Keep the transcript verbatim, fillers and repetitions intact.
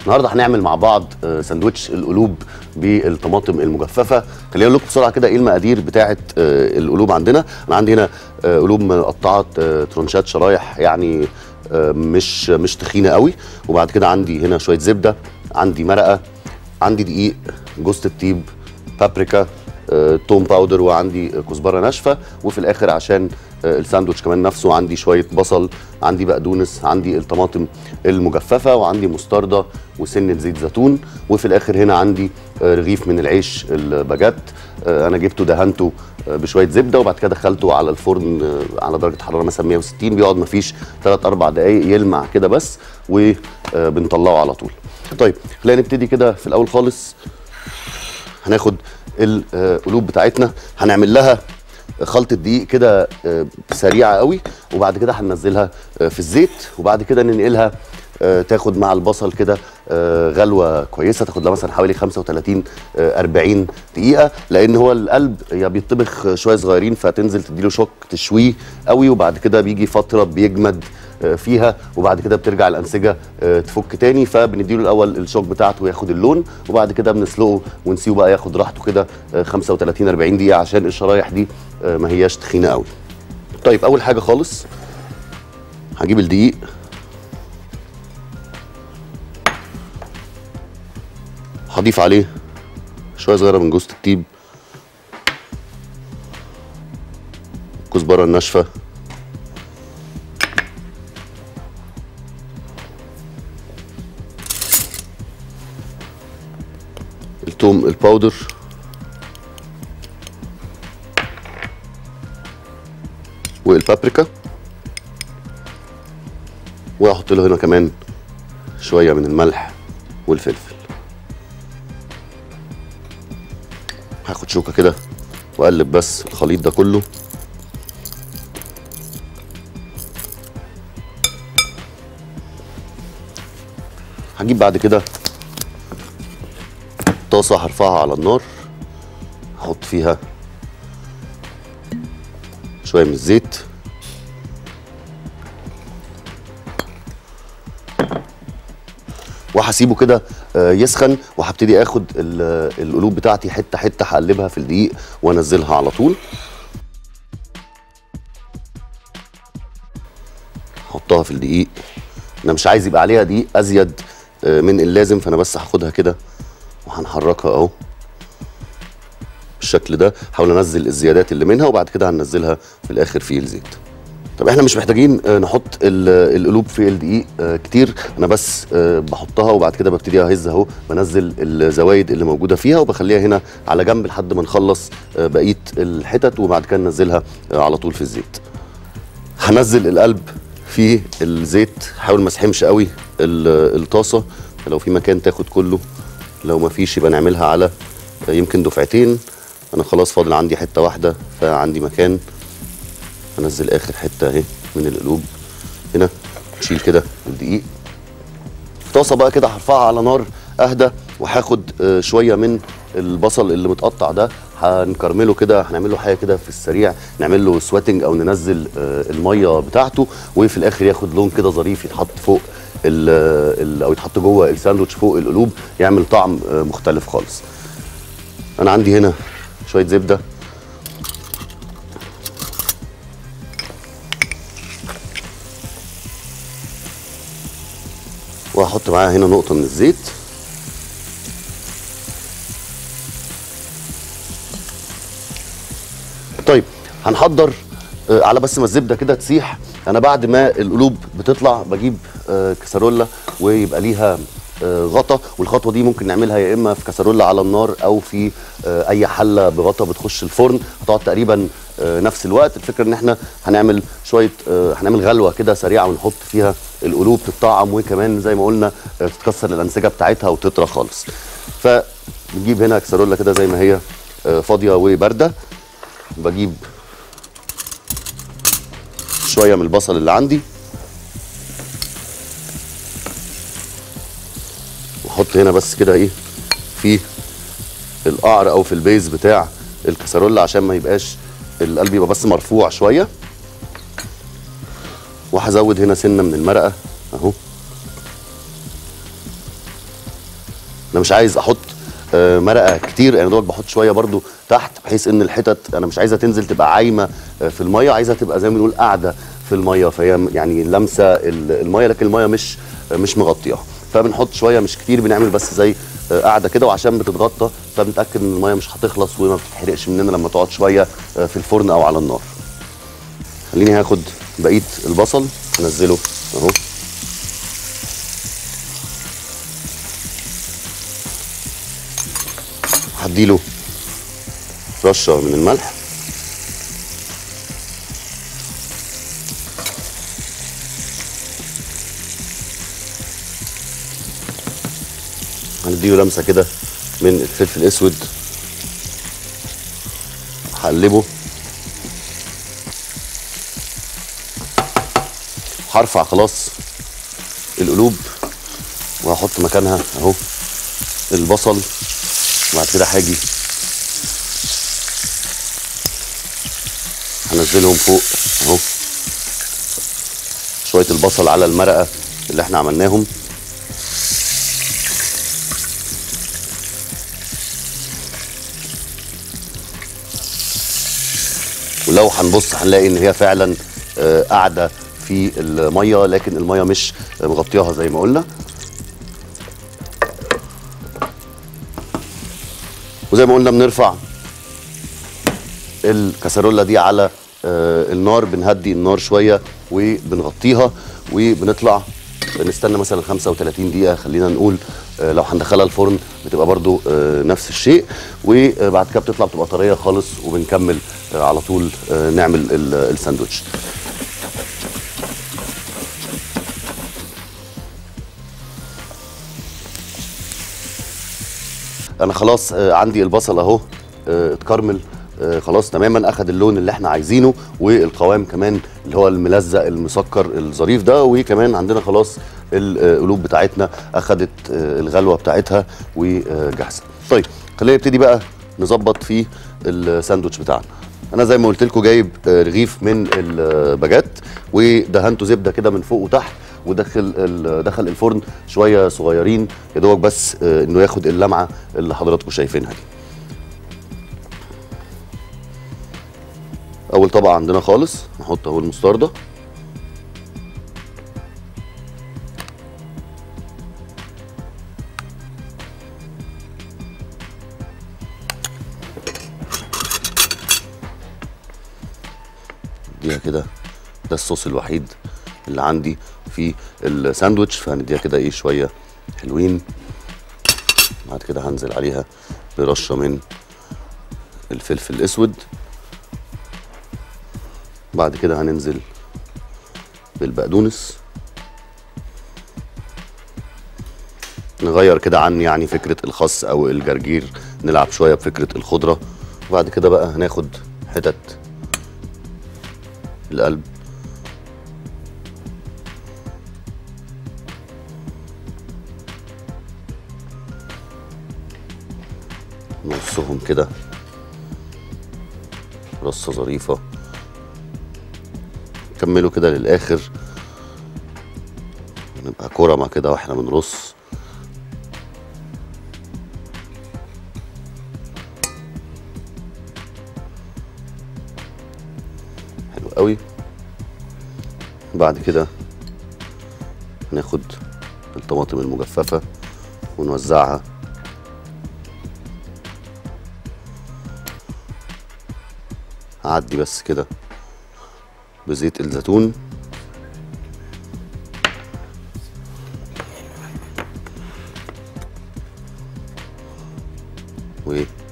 النهارده هنعمل مع بعض ساندوتش القلوب بالطماطم المجففه. خلينا نقول لكم بسرعه كده ايه المقادير بتاعه القلوب عندنا. انا عندي هنا قلوب مقطعه ترونشات شرايح، يعني مش مش تخينه قوي. وبعد كده عندي هنا شويه زبده، عندي مرقه، عندي دقيق، جوز الطيب، بابريكا، توم باودر، وعندي كزبره ناشفه. وفي الاخر عشان الساندوتش كمان نفسه عندي شويه بصل، عندي بقدونس، عندي الطماطم المجففه، وعندي مستردة وسنه زيت زيتون. وفي الاخر هنا عندي رغيف من العيش الباجيت، انا جبته دهنته بشويه زبده وبعد كده دخلته على الفرن على درجه حراره مثلا مية وستين، بيقعد مفيش ثلاث أربع دقائق يلمع كده بس، وبنطلعه على طول. طيب خلينا نبتدي كده في الاول خالص. هناخد القلوب بتاعتنا، هنعمل لها خلطه دقيق كده سريعه قوي، وبعد كده هننزلها في الزيت، وبعد كده ننقلها تاخد مع البصل كده غلوه كويسه، تاخد لها مثلا حوالي خمسة وتلاتين أربعين دقيقه، لان هو القلب يا بيطبخ شويه صغيرين فتنزل تديله شوك تشويه قوي، وبعد كده بيجي فتره بيجمد فيها، وبعد كده بترجع الانسجه تفك تاني، فبنديله الاول الشوك بتاعته ياخد اللون، وبعد كده بنسلقه ونسيبه بقى ياخد راحته كده خمسة وتلاتين أربعين دقيقه عشان الشرايح دي ما هياش تخينه قوي. طيب اول حاجه خالص هجيب الدقيق، هضيف عليه شويه صغيره من جوز الطيب، الكزبره الناشفه، الثوم الباودر، والبابريكا، وهحط له هنا كمان شويه من الملح والفلفل. هاخد شوكه كده واقلب بس الخليط ده كله. هجيب بعد كده طاسه هرفعها على النار، هحط فيها شويه من الزيت، وهسيبه كده يسخن، وهبتدي اخد القلوب بتاعتي حته حته هقلبها في الدقيق وانزلها على طول. احطها في الدقيق، انا مش عايز يبقى عليها دقيق ازيد من اللازم، فانا بس هاخدها كده وهنحركها اهو بالشكل ده. هحاول انزل الزيادات اللي منها، وبعد كده هننزلها في الاخر في الزيت. طب احنا مش محتاجين نحط القلوب في الدقيق كتير، انا بس بحطها وبعد كده ببتدي اهز اهو، بنزل الزوايد اللي موجوده فيها وبخليها هنا على جنب لحد ما نخلص بقيه الحتت، وبعد كده ننزلها على طول في الزيت. هنزل القلب في الزيت، حاول ما اسحمش قوي الطاسه، لو في مكان تاخد كله، لو ما فيش يبقى نعملها على يمكن دفعتين. انا خلاص فاضل عندي حته واحده فعندي مكان. انزل اخر حته اهي من القلوب هنا، نشيل كده الدقيق. طاسه بقى كده هرفعها على نار اهدى، وهاخد شويه من البصل اللي متقطع ده، هنكرمله كده، هنعمل له حاجه كده في السريع، نعمل له سواتنج او ننزل الميه بتاعته، وفي الاخر ياخد لون كده ظريف يتحط فوق ال ال او يتحط جوه الساندوتش فوق القلوب، يعمل طعم مختلف خالص. انا عندي هنا شويه زبده، وهحط معاها هنا نقطه من الزيت. طيب هنحضر على بس ما الزبده كده تسيح. انا بعد ما القلوب بتطلع بجيب كسرولة ويبقى ليها غطا، والخطوه دي ممكن نعملها يا اما في كسرولة على النار او في اي حله بغطا بتخش الفرن، هتقعد تقريبا نفس الوقت. الفكره ان احنا هنعمل شويه هنعمل غلوه كده سريعه ونحط فيها القلوب تتطعم، وكمان زي ما قلنا تتكسر الانسجه بتاعتها وتطرى خالص. فبنجيب هنا كسرولة كده زي ما هي فاضيه وبارده، بجيب شويه من البصل اللي عندي واحط هنا بس كده ايه في القعر او في البيز بتاع الكسرولة عشان ما يبقاش القلب يبقى بس مرفوع شويه. وهزود هنا سنه من المرقه اهو، انا مش عايز احط آه مرقه كتير، انا دوبك بحط شويه برده تحت بحيث ان الحتت انا مش عايزها تنزل تبقى عايمه آه في الميه، عايزها تبقى زي ما بنقول قاعده في الميه، فهي يعني لامسه الميه لكن الميه مش آه مش مغطياها. فبنحط شويه مش كتير، بنعمل بس زي آه قاعده كده، وعشان بتتغطى فبنتاكد ان الميه مش هتخلص وما بتتحرقش مننا لما تقعد شويه آه في الفرن او على النار. خليني هاخد بقيه البصل انزله اهو، هديله رشه من الملح، هنديله لمسه كده من الفلفل الاسود، هقلبه، هرفع خلاص القلوب وهحط مكانها اهو البصل، وبعد كده هاجي هنزلهم فوق اهو شويه البصل على المرقه اللي احنا عملناهم. ولو هنبص هنلاقي ان هي فعلا قاعده في الميه، لكن الميه مش مغطياها زي ما قلنا. وزي ما قلنا بنرفع الكاسرولة دي على النار، بنهدي النار شويه وبنغطيها، وبنطلع نستنى مثلا خمسة وتلاتين دقيقه خلينا نقول. لو هندخلها الفرن بتبقى برضو نفس الشيء، وبعد كده بتطلع بتبقى طريه خالص، وبنكمل على طول نعمل الساندوتش. انا خلاص عندي البصل اهو اتكرمل خلاص تماما، اخد اللون اللي احنا عايزينه، والقوام كمان اللي هو الملزق المسكر الظريف ده، وكمان عندنا خلاص القلوب بتاعتنا اخدت الغلوه بتاعتها وجاهزه. طيب خلينا نبتدي بقى نظبط في الساندوتش بتاعنا. انا زي ما قلت لكم جايب رغيف من الباجات ودهنته زبده كده من فوق وتحت، ودخل دخل الفرن شويه صغيرين يا دوبك بس انه ياخد اللمعه اللي حضراتكم شايفينها دي. اول طبقه عندنا خالص نحط اهو المستردة، نديها كده، ده الصوص الوحيد اللي عندي في الساندوتش، فهنديها كده ايه شويه حلوين. بعد كده هنزل عليها برشه من الفلفل الاسود، بعد كده هننزل بالبقدونس، نغير كده عن يعني فكره الخس او الجرجير، نلعب شويه بفكره الخضره. وبعد كده بقى هناخد حتت القلب، نقصهم كده رصه ظريفه، نكمله كده للاخر، نبقى كرمه كده واحنا بنرص. حلو قوي. بعد كده هناخد الطماطم المجففه ونوزعها هعدي بس كده بزيت الزيتون، و